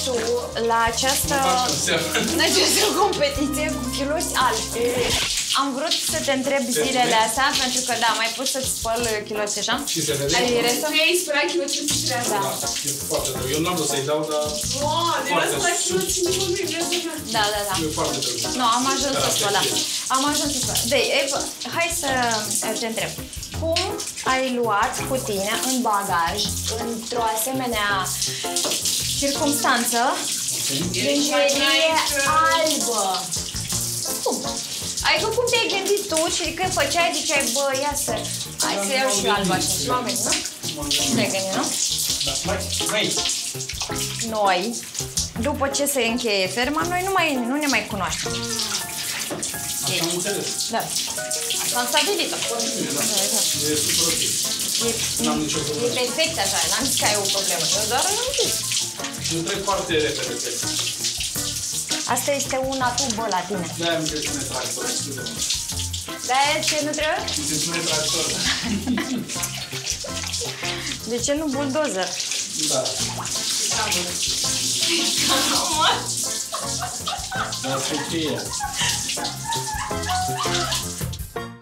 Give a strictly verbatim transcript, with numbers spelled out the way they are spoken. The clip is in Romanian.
tu la această, în această competiție cu chiloți albi. Am vrut să te întreb zilele astea, pentru că da, mai poți să-ți spăl chiloți așa? Și se vede? Ai restul? Tu ai spălat chiloți în treaba. Da, e foarte rău. Eu n-am vrut să-i dau, dar... Wow, de la spălat chiloți în nimeni nu-i vrea să fac. Da, da, da. E foarte rău. Nu, am ajuns să spăl, da. Am ajuns să spăl. Deci, hai să te întreb. Cum ai luat cu tine în bagaj, într-o asemenea circumstanță, lingerie albă? Cum? Adică cum te-ai gândit tu și când făceai, ziceai, bă, ia să... Hai să iau și albă așa. Și m-am gândit, nu? Te-ai gândit, nu? Da, mai, mai. Noi, după ce se încheie ferma, noi nu, mai, nu ne mai cunoaștem. Așa am înțeles. Da. Așa am stabilit-o. E super ok. N-am nicio E problemă. perfect așa, n-am zis că ai o problemă. Eu doar nu știu. Și nu trec foarte repede pe asta. Asta este una tu, bă, la tine. De-aia mi se spune tractor, scuze-mă. De-aia ce nu trebuie? Mi se spune tractor. De ce nu buldozer? Da. Dar ce e?